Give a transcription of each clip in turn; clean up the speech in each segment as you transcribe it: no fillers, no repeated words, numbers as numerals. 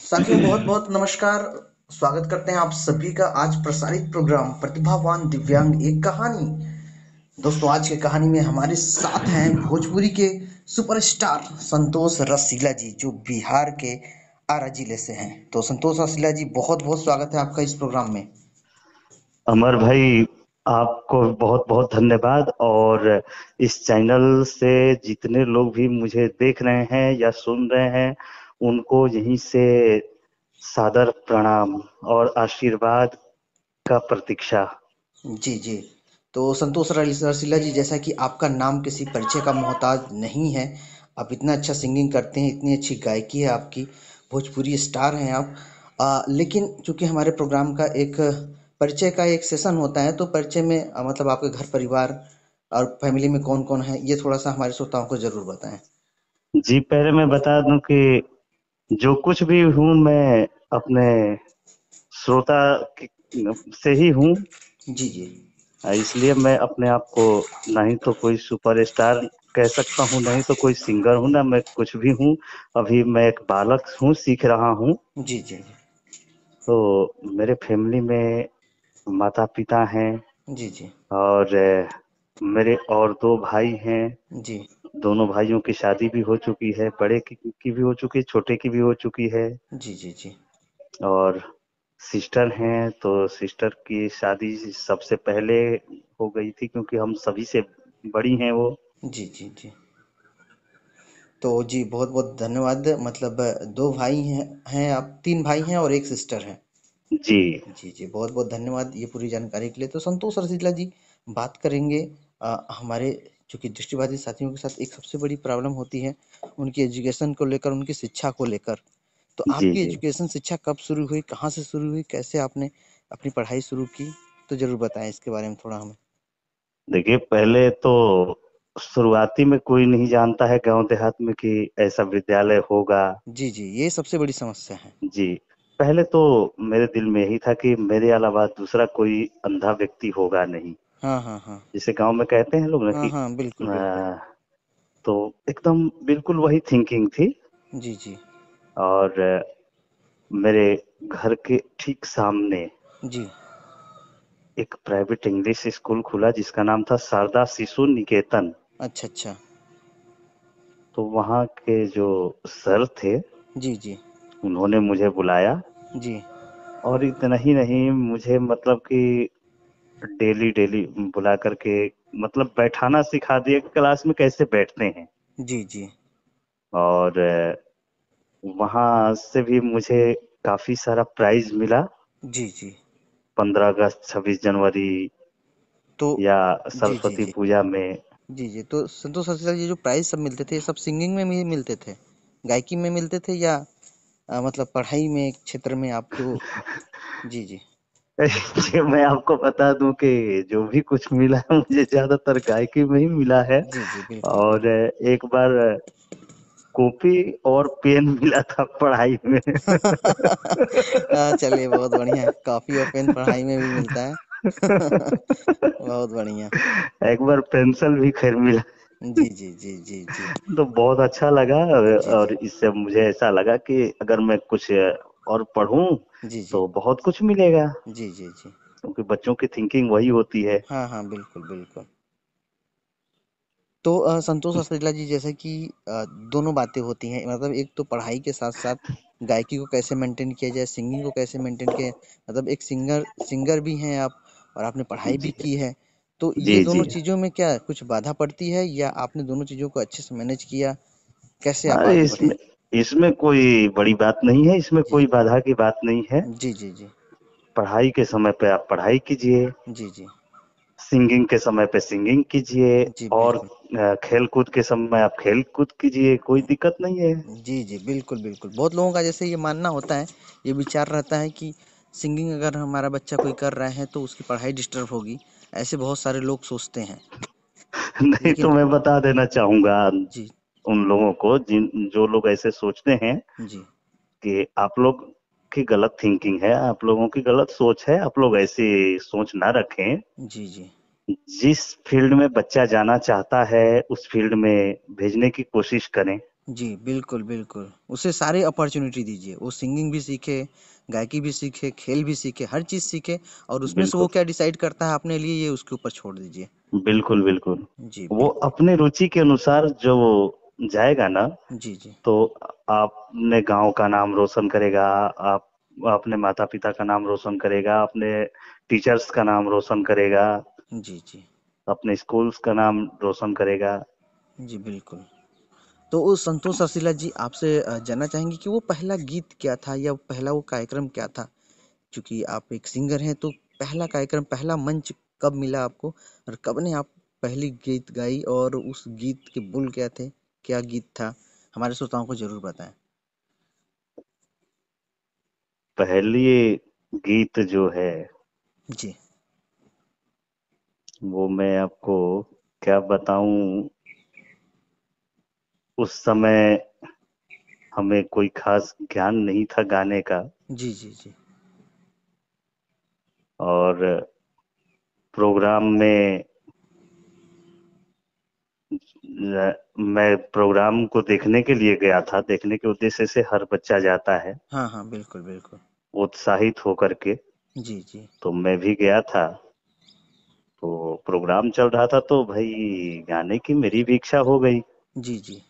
साथियों बहुत बहुत नमस्कार। स्वागत करते हैं आप सभी का आज प्रसारित प्रोग्राम प्रतिभावान दिव्यांग एक कहानी। दोस्तों आज की कहानी में हमारे साथ हैं भोजपुरी के सुपरस्टार संतोष रसीला जी जो बिहार के आरा जिले से हैं। तो संतोष रसीला जी बहुत बहुत स्वागत है आपका इस प्रोग्राम में। अमर भाई, आपको बहुत बहुत धन्यवाद। और इस चैनल से जितने लोग भी मुझे देख रहे हैं या सुन रहे हैं, उनको यहीं से सादर प्रणाम और आशीर्वाद का प्रतीक्षा। जी जी। तो संतोष रसीला जी जैसा कि आपका नाम किसी परिचय का मोहताज नहीं है, आप इतना अच्छा सिंगिंग करते हैं, इतनी अच्छी गायकी है आपकी, भोजपुरी स्टार हैं आप। लेकिन चूंकि हमारे प्रोग्राम का एक परिचय का एक सेशन होता है तो परिचय में मतलब आपके घर परिवार और फैमिली में कौन कौन है ये थोड़ा सा हमारे श्रोताओं को जरूर बताएं। जी, पहले मैं बता दूं कि जो कुछ भी हूं मैं अपने श्रोता से ही हूं। जी जी। इसलिए मैं अपने आप को नहीं तो कोई सुपरस्टार कह सकता हूँ, नहीं तो कोई सिंगर हूँ, ना मैं कुछ भी हूँ। अभी मैं एक बालक हूँ, सीख रहा हूँ। जी जी। तो मेरे फैमिली में माता पिता हैं जी जी। और मेरे और दो भाई हैं। जी दोनों भाइयों की शादी भी हो चुकी है, बड़े की भी हो चुकी है, छोटे की भी हो चुकी है। जी। जी जी। और सिस्टर हैं, तो सिस्टर की शादी सबसे पहले हो गई थी क्योंकि हम सभी से बड़ी हैं वो। जी जी। जी। तो जी बहुत बहुत धन्यवाद। मतलब दो भाई हैं आप, तीन भाई हैं और एक सिस्टर है। जी जी जी बहुत बहुत धन्यवाद ये पूरी जानकारी के लिए। तो संतोष रसीला जी बात करेंगे हमारे चूंकि दृष्टिबाधित साथियों के साथ एक सबसे बड़ी प्रॉब्लम होती है उनकी एजुकेशन को लेकर, उनकी शिक्षा को लेकर। तो जी आपकी जी। एजुकेशन शिक्षा कब शुरू हुई, कहाँ से शुरू हुई, कैसे आपने अपनी पढ़ाई शुरू की, तो जरूर बताएं इसके बारे में थोड़ा हमें। देखिए, पहले तो शुरुआती में कोई नहीं जानता है गांव देहात में कि ऐसा विद्यालय होगा। जी जी ये सबसे बड़ी समस्या है। जी, पहले तो मेरे दिल में यही था कि मेरे अलावा दूसरा कोई अंधा व्यक्ति होगा नहीं। हाँ हाँ हाँ। जिसे गांव में कहते हैं लोग ना हाँ कि हाँ बिल्कुल बिल्कुल। अ, तो एकदम बिल्कुल वही थिंकिंग थी। जी जी। और मेरे घर के ठीक सामने जी। एक प्राइवेट इंग्लिश स्कूल खुला जिसका नाम था शारदा शिशु निकेतन। अच्छा अच्छा। तो वहाँ के जो सर थे, जी जी। उन्होंने मुझे बुलाया। जी। और इतना ही नहीं, मुझे मतलब कि डेली डेली बुला करके मतलब बैठाना सिखा दिया कि क्लास में कैसे बैठते हैं। जी जी। और वहाँ से भी मुझे काफी सारा प्राइज मिला। जी जी। 15 अगस्त, 26 जनवरी तो या जी जी। सरस्वती जी पूजा में। जी। जी तो संतोष सर ये जो प्राइज सब मिलते थे ये सब सिंगिंग में भी मिलते थे, गायकी में मिलते थे, या मतलब पढ़ाई में क्षेत्र में आपको। जी जी। ये मैं आपको बता दूं कि जो भी कुछ मिला है मुझे ज्यादातर गायकी में ही मिला है। जी जी बिल्कुल और बिल्कुल। एक बार कॉपी और पेन मिला था पढ़ाई में। चलिए बहुत बढ़िया है, कॉपी और पेन पढ़ाई में भी मिलता है। बहुत बढ़िया। एक बार पेंसिल भी खैर मिला। जी जी। जी जी। जी तो बहुत अच्छा लगा। जी। जी और इससे मुझे ऐसा लगा कि अगर मैं कुछ और पढ़ूं जी। जी तो बहुत कुछ मिलेगा, जी। जी। जी। क्योंकि बच्चों की थिंकिंग वही होती है। हाँ हाँ बिल्कुल बिल्कुल। तो संतोष असरेला जी जैसे कि दोनों बातें होती हैं, मतलब एक तो पढ़ाई के साथ साथ गायकी को कैसे मेंटेन किया जाए, सिंगिंग को कैसे मेंटेन किया जाए। मतलब एक सिंगर सिंगर भी हैं आप और आपने पढ़ाई भी जी की है। तो ये जी दोनों जी। चीज़ों में क्या कुछ बाधा पड़ती है या आपने दोनों चीज़ों को अच्छे से मैनेज किया, कैसे आप अरे, आगे बढ़े। इसमें इसमें कोई बड़ी बात नहीं है, इसमें जी कोई बाधा की बात नहीं है। जी। जी। जी। पढ़ाई के समय पे आप पढ़ाई कीजिए, जी जी। सिंगिंग के समय पे सिंगिंग कीजिए। जी और बिल्कुल। खेल कूद के समय आप खेल कूद कीजिए, कोई दिक्कत नहीं है। जी जी बिल्कुल बिल्कुल। बहुत लोगों का जैसे ये मानना होता है, ये विचार रहता है कि सिंगिंग अगर हमारा बच्चा कोई कर रहा है तो उसकी पढ़ाई डिस्टर्ब होगी, ऐसे बहुत सारे लोग सोचते हैं। नहीं तो लेकिन मैं बता देना चाहूंगा जी उन लोगों को जिन जो लोग ऐसे सोचते हैं जी। कि आप लोग की गलत थिंकिंग है, आप लोगों की गलत सोच है, आप लोग ऐसी सोच ना रखें। जी जी। जिस फील्ड में बच्चा जाना चाहता है उस फील्ड में भेजने की कोशिश करें। जी, बिल्कुल, बिल्कुल। उसे सारी अपॉर्च्युनिटी दीजिए, वो सिंगिंग भी सीखे, गायकी भी सीखे, खेल भी सीखे, हर चीज़ सीखे और उसमें से वो बिल्कुल, क्या डिसाइड करता है अपने लिए, ये उसके ऊपर छोड़ दीजिए। बिल्कुल, बिल्कुल। जी, वो बिल्कुल। अपने रुचि के अनुसार जो जाएगा ना, जी, जी। तो अपने गांव का नाम रोशन करेगा, आप अपने माता-पिता का नाम रोशन करेगा, अपने टीचर्स का नाम रोशन करेगा, जी, जी। अपने स्कूल्स का नाम रोशन करेगा। जी, बिल्कुल। तो वो संतोष असीला जी आपसे जानना चाहेंगे कि वो पहला गीत क्या था या पहला वो कार्यक्रम क्या था? चूँकि आप एक सिंगर हैं तो पहला कार्यक्रम, पहला मंच कब मिला आपको और कब ने आप पहली गीत गाई और उस गीत के बोल क्या थे? क्या गीत था? हमारे श्रोताओं को ज़रूर बताएँ। पहली गीत जो है, जी। वो मैं आपको क्या बताऊं। उस समय हमें कोई खास ज्ञान नहीं था गाने का, जी, जी, जी। और प्रोग्राम में मैं प्रोग्राम को देखने के लिए गया था, देखने के उद्देश्य से हर बच्चा जाता है हाँ, हाँ, बिल्कुल, बिल्कुल। उत्साहित होकर के। जी, जी। तो मैं भी गया था, तो प्रोग्राम चल रहा था, तो भाई गाने की मेरी भी इच्छा हो गई। जी, जी।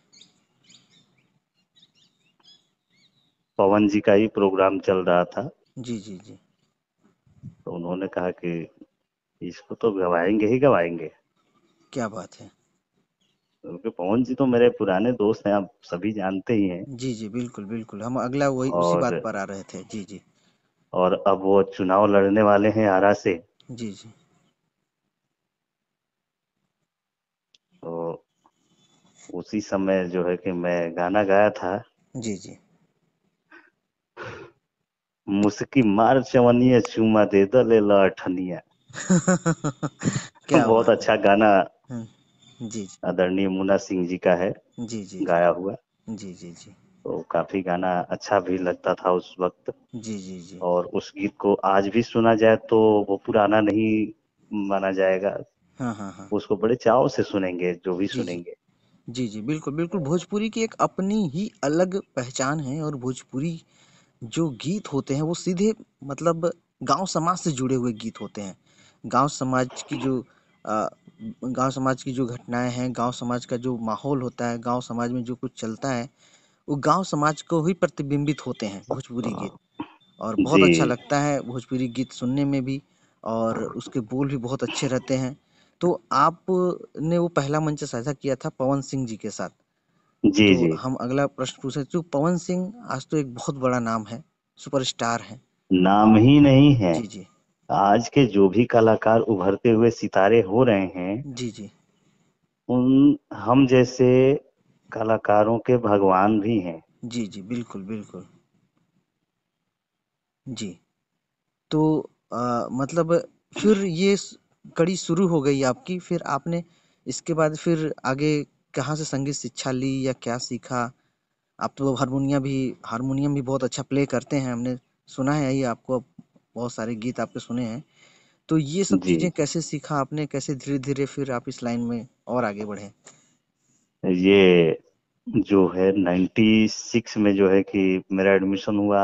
पवन जी का ही प्रोग्राम चल रहा था, जी, जी, जी। तो उन्होंने कहा कि इसको तो गवाएंगे ही गवाएंगे, क्या बात है! क्योंकि पवन जी तो मेरे पुराने दोस्त हैं, आप सभी जानते ही हैं। जी, जी, बिल्कुल, बिल्कुल। हम अगला वही उसी बात और पर आ रहे थे। जी, जी। अब वो चुनाव लड़ने वाले हैं आरा से, जी, जी। तो उसी समय जो है कि मैं गाना गाया था, जी, जी। मुस्की मार चवनिया चूमा दे दले अठनिया। क्या बहुत बात है! अच्छा गाना हुँ। जी, जी। आदरणीय मुन्ना सिंह जी का है, जी, जी, जी। गाया हुआ। जी, जी, जी। तो काफी गाना अच्छा भी लगता था उस वक्त। जी, जी, जी। और उस गीत को आज भी सुना जाए तो वो पुराना नहीं माना जाएगा, हाँ, हाँ, हाँ। उसको बड़े चाव से सुनेंगे जो भी जी, जी। सुनेंगे। जी, जी, बिल्कुल, बिल्कुल। भोजपुरी की एक अपनी ही अलग पहचान है और भोजपुरी जो गीत होते हैं वो सीधे मतलब गाँव समाज से जुड़े हुए गीत होते हैं। गाँव समाज की जो अ, गाँव समाज की जो घटनाएँ हैं, गाँव समाज का जो माहौल होता है, गाँव समाज में जो कुछ चलता है, वो गाँव समाज को ही प्रतिबिंबित होते हैं भोजपुरी गीत। और बहुत जी, अच्छा लगता है भोजपुरी गीत सुनने में भी और उसके बोल भी बहुत अच्छे रहते हैं। तो आपने वो पहला मंच साझा किया था पवन सिंह जी के साथ। जी, तो जी। हम अगला प्रश्न पूछे जो पवन सिंह आज तो एक बहुत बड़ा नाम है, सुपरस्टार हैं। नाम ही नहीं है, जी, जी। आज के जो भी कलाकार उभरते हुए सितारे हो रहे हैं, जी, जी। उन हम जैसे कलाकारों के भगवान भी हैं। जी, जी, बिल्कुल, बिल्कुल। जी। तो मतलब फिर ये कड़ी शुरू हो गई आपकी, फिर आपने इसके बाद फिर आगे कहाँ से संगीत शिक्षा ली या क्या सीखा? आप तो हारमोनियम भी बहुत अच्छा प्ले करते हैं, हमने सुना है ये आपको, बहुत सारे गीत आपके सुने हैं। तो ये सब जी, चीज़ें कैसे सीखा आपने? कैसे धीरे-धीरे फिर आप इस लाइन में और आगे बढ़े? ये जो है 96 में जो है कि मेरा एडमिशन हुआ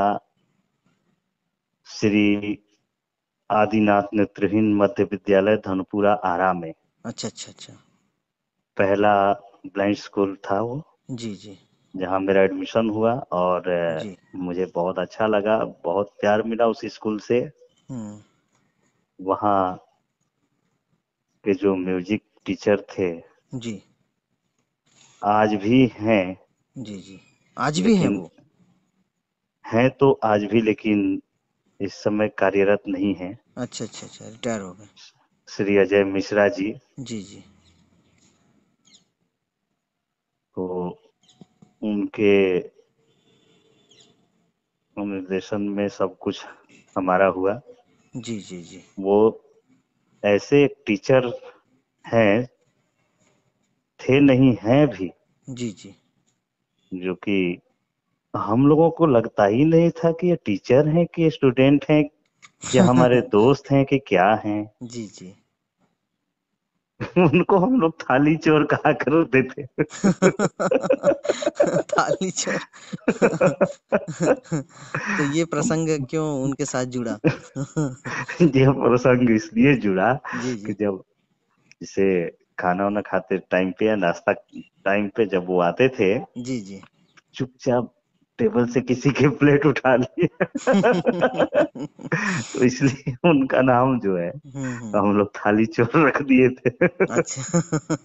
श्री आदिनाथ नेत्रहीन मध्य विद्यालय धनपुरा आरा में। अच्छा, अच्छा, अच्छा। पहला ब्लाइंड स्कूल था वो, जी, जी। जहाँ मेरा एडमिशन हुआ, और जी। मुझे बहुत अच्छा लगा, बहुत प्यार मिला उस स्कूल से। हुँ। वहाँ के जो म्यूजिक टीचर थे, जी। आज भी हैं, जी, जी। आज भी हैं लेकिन वो? हैं तो आज भी, लेकिन इस समय कार्यरत नहीं हैं। अच्छा, अच्छा, अच्छा, रिटायर हो गए। श्री अजय मिश्रा जी। जी, जी। तो उनके निर्देशन में सब कुछ हमारा हुआ। जी, जी, जी। वो ऐसे एक टीचर हैं, थे नहीं हैं भी, जी, जी। जो कि हम लोगों को लगता ही नहीं था कि ये टीचर हैं कि स्टूडेंट हैं, या हमारे दोस्त हैं कि क्या हैं। जी, जी। उनको हम लोग थाली चोर कहा करते थे। थाली चोर। तो ये प्रसंग क्यों उनके साथ जुड़ा? ये प्रसंग इसलिए जुड़ा जी, कि जी। जब जैसे खाना वाना खाते टाइम पे या नाश्ता टाइम पे जब वो आते थे, जी, जी। चुपचाप टेबल से किसी की प्लेट उठा लिए। तो इसलिए उनका नाम जो है हुँ। हम लोग थाली चोर रख दिए थे। अच्छा।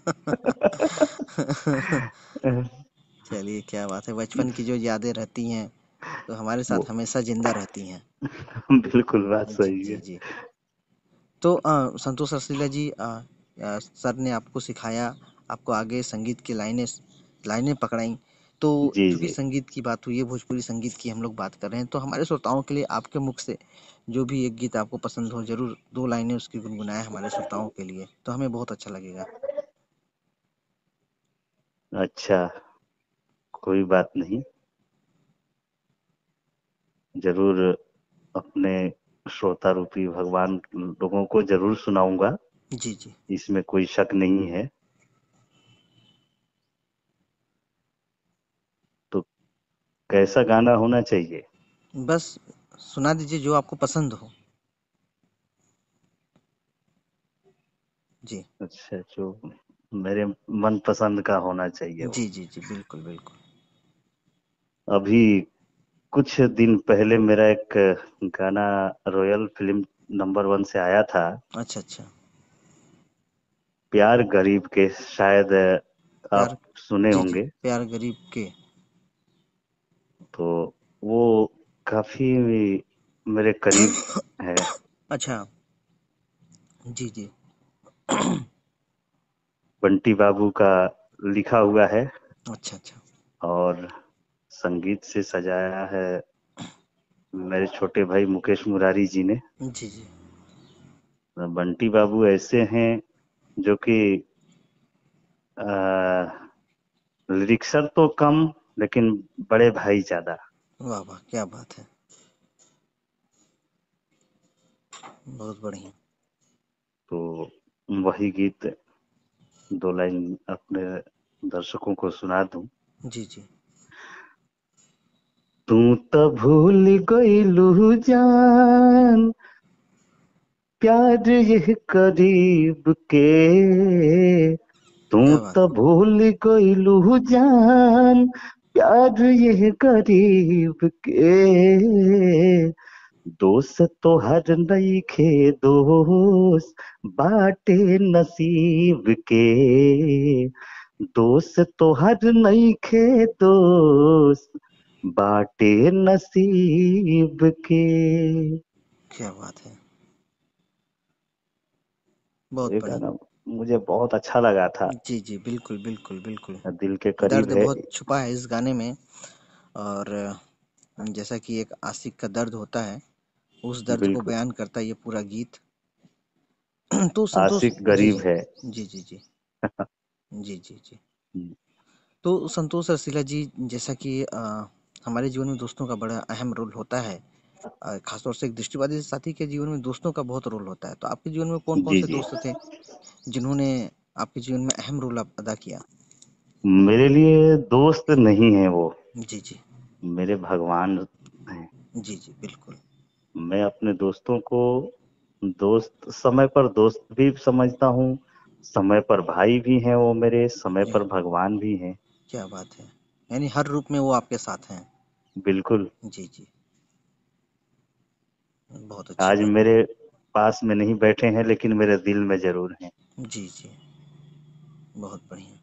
चलिए, क्या बात है, बचपन की जो यादें रहती हैं, तो हमारे वो साथ हमेशा ज़िंदा रहती हैं। बिल्कुल बात जी, सही जी, है। जी। तो संतोष रसीला जी, सर ने आपको सिखाया, आपको आगे संगीत की लाइनें लाइनें पकड़ाईं। तो जी चूँकि जी। संगीत की बात हुई है, भोजपुरी संगीत की हम लोग बात कर रहे हैं, तो हमारे श्रोताओं के लिए आपके मुख से जो भी एक गीत आपको पसंद हो, ज़रूर 2 लाइनें उसकी गुनगुनाएँ हमारे श्रोताओं के लिए, तो हमें बहुत अच्छा लगेगा। अच्छा, कोई बात नहीं, जरूर अपने श्रोता रूपी भगवान लोगों को जरूर सुनाऊंगा, जी, जी। इसमें कोई शक नहीं है। तो कैसा गाना होना चाहिए? बस सुना दीजिए जो आपको पसंद हो। जी। अच्छा, जो मेरे मन पसंद का होना चाहिए वो। जी, जी, जी। बिल्कुल, बिल्कुल। अभी कुछ दिन पहले मेरा एक गाना रॉयल फिल्म नंबर 1 से आया था, अच्छा, अच्छा। प्यार गरीब के, शायद प्यार। आप सुने जी, जी। होंगे। प्यार गरीब के। तो वो काफी मेरे करीब है। अच्छा। जी, जी। बंटी बाबू का लिखा हुआ है अच्छा, अच्छा। और संगीत से सजाया है मेरे छोटे भाई मुकेश मुरारी जी ने। जी, जी। बंटी बाबू ऐसे हैं जो कि लिरिक्सर तो कम, लेकिन बड़े भाई ज्यादा। वाह, वाह! क्या बात है। बहुत बढ़िया। तो वही गीत 2 लाइन अपने दर्शकों को सुना दूं। जी, जी। तू तो भूल गइलू जान, प्यार यह करीब के। तू क्या बात तो है। भूल गइलू जान, प्यार यह करीब के। दोस्त तो हर नईखे दोस्त, बाटे नसीब के। दोस्त तो हर नईखे दोस्त, बाटे नसीब के। क्या बात है। तो बहुत ये बढ़िया। गाना मुझे बहुत अच्छा लगा था, जी, जी। बिल्कुल, बिल्कुल, बिल्कुल। दिल के करीब दर्द है। बहुत छुपा है इस गाने में। और जैसा कि एक आशिक का दर्द होता है, उस दर्द को बिल्कुल, बयान करता है ये पूरा गीत। तो संतोष। आशिक जी, गरीब जी। है। जी, जी, जी। जी, जी, जी। तो संतोष रसीला जी, जैसा कि हमारे जीवन में दोस्तों का बड़ा अहम रोल होता है। खासतौर से एक दृष्टिबाधित साथी के जीवन में दोस्तों का बहुत रोल होता है। तो आपके जीवन में कौन-कौन जी से जी। दोस्त थे जिन्होंने आपके जीवन में अहम रोल अदा किया? मेरे लिए दोस्त नहीं है वो, जी, जी। मेरे भगवान हैं। जी, जी। बिल्कुल। मैं अपने दोस्तों को दोस्त, समय पर दोस्त भी समझता हूँ, समय पर भाई भी हैं वो मेरे, समय क्या पर भगवान भी हैं। क्या बात है! यानी हर रूप में वो आपके साथ हैं। बिल्कुल। जी, जी। बहुत अच्छी आज बात। मेरे पास में नहीं बैठे हैं, लेकिन मेरे दिल में जरूर हैं। जी, जी। बहुत बढ़िया।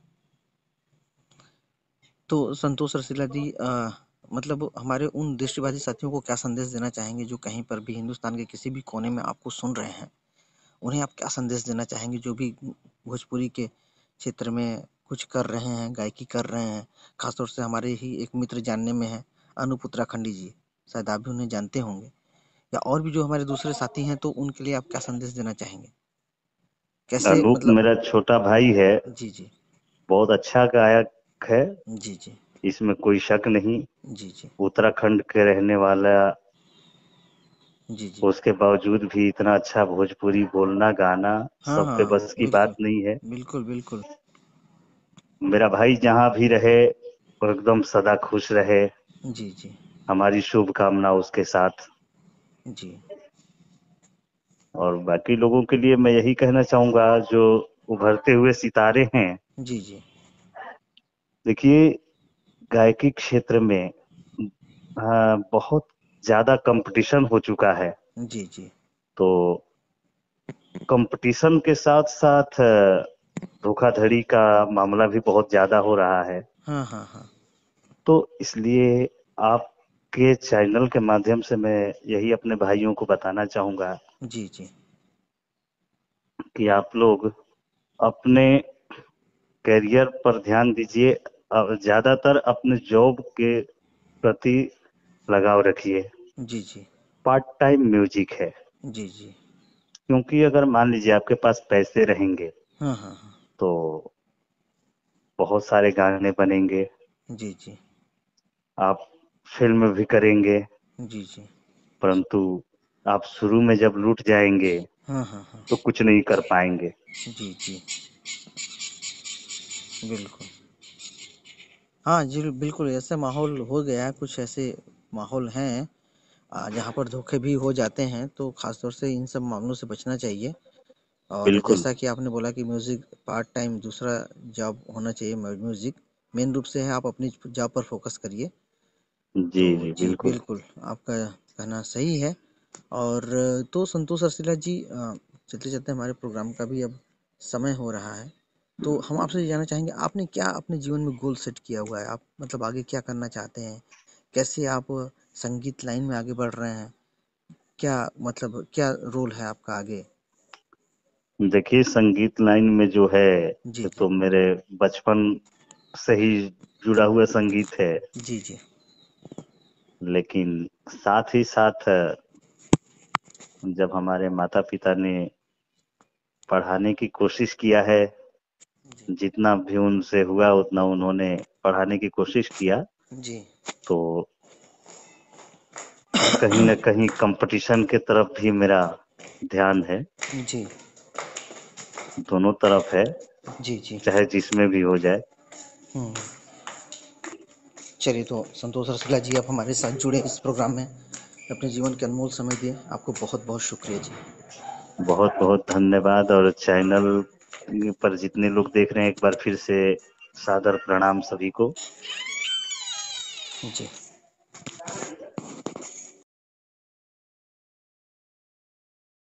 तो संतोष रसीला जी, मतलब हमारे उन दृष्टिबाधित साथियों को क्या संदेश देना चाहेंगे जो कहीं पर भी हिंदुस्तान के किसी भी कोने में आपको सुन रहे हैं? उन्हें आप क्या संदेश देना चाहेंगे जो भी भोजपुरी के क्षेत्र में कुछ कर रहे हैं, गायकी कर रहे हैं? खासतौर से हमारे ही एक मित्र जानने में है, अनूप उत्तराखंडी जी, शायद आप भी उन्हें जानते होंगे, या और भी जो हमारे दूसरे साथी हैं, तो उनके लिए आप क्या संदेश देना चाहेंगे? कैसे अनूप मतलब। मेरा छोटा भाई है, जी, जी। बहुत अच्छा गायक है, जी, जी। इसमें कोई शक नहीं। जी, जी। उत्तराखंड के रहने वाला जी जी। उसके बावजूद भी इतना अच्छा भोजपुरी बोलना गाना हाँ सबके हाँ, बस की बिल्कुल बात नहीं है। बिल्कुल बिल्कुल। मेरा भाई जहाँ भी रहे वो एकदम सदा खुश रहे, जी जी हमारी शुभकामना उसके साथ। जी और बाकी लोगों के लिए मैं यही कहना चाहूंगा जो उभरते हुए सितारे हैं। जी जी देखिए, गायकी क्षेत्र में बहुत ज्यादा कंपटीशन हो चुका है। जी जी। तो कंपटीशन के साथ साथ धोखाधड़ी का मामला भी बहुत ज्यादा हो रहा है। हाँ हाँ हाँ। तो इसलिए आपके चैनल के माध्यम से मैं यही अपने भाइयों को बताना चाहूंगा जी जी कि आप लोग अपने करियर पर ध्यान दीजिए और ज्यादातर अपने जॉब के प्रति लगाव रखिए। जी जी पार्ट टाइम म्यूजिक है, जी जी। क्योंकि अगर मान लीजिए आपके पास पैसे रहेंगे हाँ हाँ हाँ। तो बहुत सारे गाने बनेंगे, जी जी आप फिल्म भी करेंगे, जी जी। परंतु आप शुरू में जब लूट जाएंगे हाँ हाँ हाँ। तो कुछ नहीं कर पाएंगे। जी जी बिल्कुल। हाँ जी, बिल्कुल ऐसा माहौल हो गया है, कुछ ऐसे माहौल हैं जहाँ पर धोखे भी हो जाते हैं, तो ख़ास तौर से इन सब मामलों से बचना चाहिए। और बिल्कुल। जैसा कि आपने बोला कि म्यूज़िक पार्ट टाइम दूसरा जॉब होना चाहिए, म्यूज़िक मेन रूप से है, आप अपनी जॉब पर फोकस करिए। जी तो जी जी बिल्कुल। बिल्कुल, आपका कहना सही है। और तो संतोष अर्सिला जी, चलते चलते हमारे प्रोग्राम का भी अब समय हो रहा है, तो हम आपसे ये जानना चाहेंगे, आपने क्या अपने जीवन में गोल सेट किया हुआ है? आप मतलब आगे क्या करना चाहते हैं? कैसे आप संगीत लाइन में आगे बढ़ रहे हैं? क्या मतलब क्या रोल है आपका आगे? देखिए, संगीत लाइन में जो है जी ये जी तो मेरे बचपन से ही जुड़ा हुआ संगीत है। जी जी लेकिन साथ ही साथ जब हमारे माता पिता ने पढ़ाने की कोशिश किया है, जितना भी उनसे हुआ उतना उन्होंने पढ़ाने की कोशिश किया, जी तो कहीं न कहीं कंपटीशन के तरफ भी मेरा ध्यान है। जी दोनों तरफ है, जी जी। चाहे जिसमें भी हो जाए। हम्म। चलिए, तो संतोष रसगुल्ला जी, आप हमारे साथ जुड़े इस प्रोग्राम में, अपने जीवन के अनमोल समय दिए, आपको बहुत बहुत शुक्रिया जी। बहुत बहुत धन्यवाद। और चैनल पर जितने लोग देख रहे हैं, एक बार फिर से सादर प्रणाम सभी को। जी।